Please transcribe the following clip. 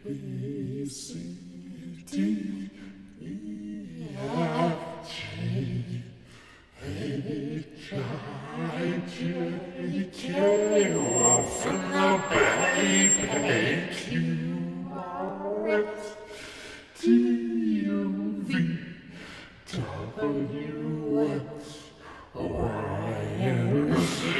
B, C, D, E, F, G, H, I, J, K, often the baby, Q, R, S, T, U, V, W, X, Y, and Z.